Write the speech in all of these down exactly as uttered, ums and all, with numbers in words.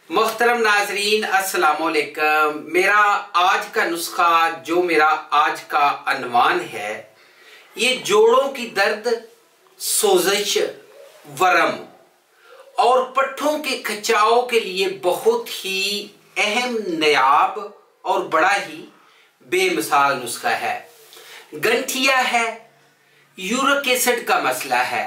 मोहतरम नाजरीन अस्सलाम वालेकुम। मेरा आज का नुस्खा, जो मेरा आज का अनवान है, ये जोड़ों की दर्द, सोजिश, वरम और पट्ठों के खिंचाव के लिए बहुत ही अहम, नायाब और बड़ा ही बेमिसाल नुस्खा है। गंठिया है, यूरिक एसिड का मसला है,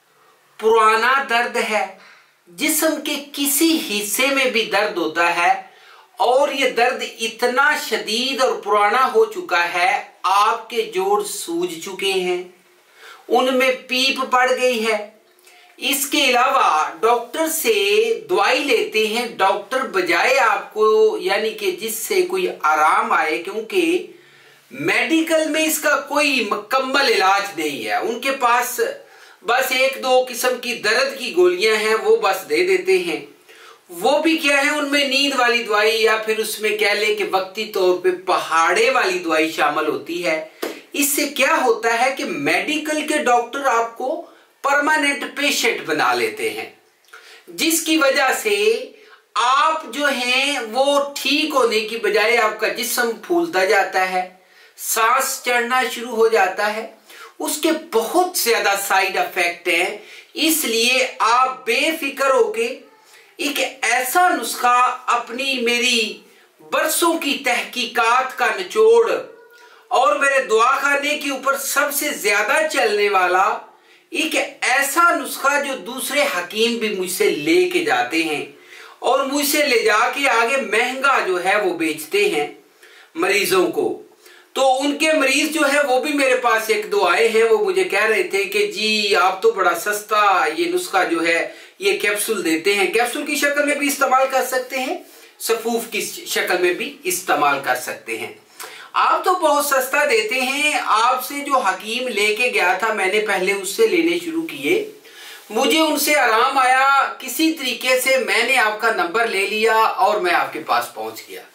पुराना दर्द है, जिस्म के किसी हिस्से में भी दर्द होता है और ये दर्द इतना शदीद और पुराना हो चुका है, आपके जोड़ सूज चुके हैं, उनमें पीप पड़ गई है। इसके अलावा डॉक्टर से दवाई लेते हैं, डॉक्टर बजाय आपको यानी कि जिससे कोई आराम आए, क्योंकि मेडिकल में इसका कोई मुकम्मल इलाज नहीं है। उनके पास बस एक दो किस्म की दर्द की गोलियां हैं, वो बस दे देते हैं। वो भी क्या है, उनमें नींद वाली दवाई या फिर उसमें कह ले कि वक्ती तौर पे पहाड़े वाली दवाई शामिल होती है। इससे क्या होता है कि मेडिकल के डॉक्टर आपको परमानेंट पेशेंट बना लेते हैं, जिसकी वजह से आप जो हैं वो ठीक होने की बजाय आपका जिस्म फूलता जाता है, सांस चढ़ना शुरू हो जाता है। उसके बहुत ज्यादा साइड इफेक्ट हैं। इसलिए आप बेफिक्र होके एक ऐसा नुस्खा, अपनी मेरी बरसों की तहकीकात का निचोड़ और मेरे दुआखाने के ऊपर सबसे ज्यादा चलने वाला एक ऐसा नुस्खा जो दूसरे हकीम भी मुझसे लेके जाते हैं और मुझसे ले जाके आगे महंगा जो है वो बेचते हैं मरीजों को। तो उनके मरीज जो है वो भी मेरे पास एक दो आए हैं, वो मुझे कह रहे थे कि जी आप तो बड़ा सस्ता ये नुस्खा जो है ये कैप्सूल देते हैं, कैप्सूल की शक्ल में भी इस्तेमाल कर सकते हैं, सफूफ की शक्ल में भी इस्तेमाल कर सकते हैं। आप तो बहुत सस्ता देते हैं। आपसे जो हकीम लेके गया था, मैंने पहले उससे लेने शुरू किए, मुझे उनसे आराम आया, किसी तरीके से मैंने आपका नंबर ले लिया और मैं आपके पास पहुंच गया।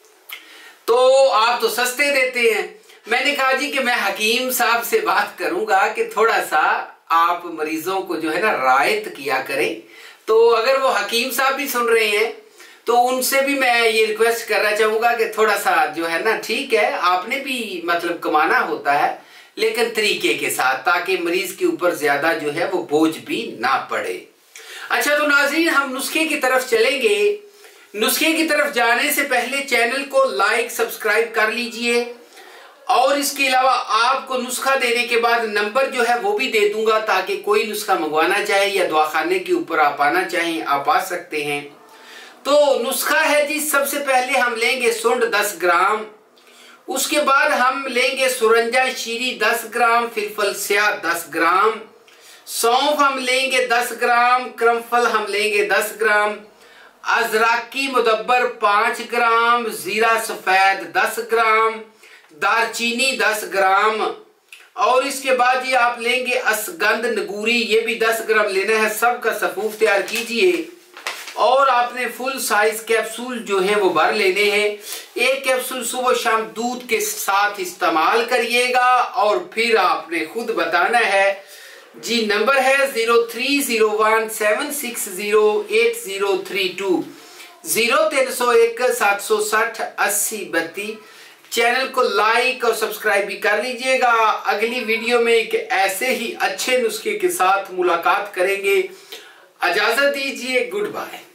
तो आप तो सस्ते देते हैं। मैंने कहा जी कि मैं हकीम साहब से बात करूंगा कि थोड़ा सा आप मरीजों को जो है ना रायत किया करें। तो अगर वो हकीम साहब भी सुन रहे हैं तो उनसे भी मैं ये रिक्वेस्ट करना चाहूंगा कि थोड़ा सा जो है ना, ठीक है आपने भी मतलब कमाना होता है, लेकिन तरीके के साथ, ताकि मरीज के ऊपर ज्यादा जो है वो बोझ भी ना पड़े। अच्छा, तो नाज़रीन हम नुस्खे की तरफ चलेंगे। नुस्खे की तरफ जाने से पहले चैनल को लाइक सब्सक्राइब कर लीजिए और इसके अलावा आपको नुस्खा देने के बाद नंबर जो है वो भी दे दूंगा, ताकि कोई नुस्खा मंगवाना चाहे या दवाखाने के ऊपर आप आना चाहें आप आ सकते हैं। तो नुस्खा है जी, सबसे पहले हम लेंगे सुंड दस ग्राम, उसके बाद हम लेंगे सुरंजा शीरी दस ग्राम, फिलफल स्याह दस ग्राम, सौंफ हम लेंगे दस ग्राम, क्रमफल हम लेंगे दस ग्राम, अजराकी मुदब्बर पांच ग्राम, जीरा सफेद दस ग्राम, दालचीनी दस ग्राम और इसके बाद ये आप लेंगे असगंध नगूरी, ये भी दस ग्राम लेना है। सबका सफूफ तैयार कीजिए और आपने फुल साइज कैप्सूल जो है वो भर लेने हैं। एक कैप्सूल सुबह शाम दूध के साथ इस्तेमाल करिएगा और फिर आपने खुद बताना है जी। नंबर है zero three zero one seven six zero eight zero three two, zero तीन सौ एक सात सौ साठ अस्सी बत्तीस। चैनल को लाइक और सब्सक्राइब भी कर लीजिएगा। अगली वीडियो में एक ऐसे ही अच्छे नुस्खे के साथ मुलाकात करेंगे। इजाजत दीजिए, गुड बाय।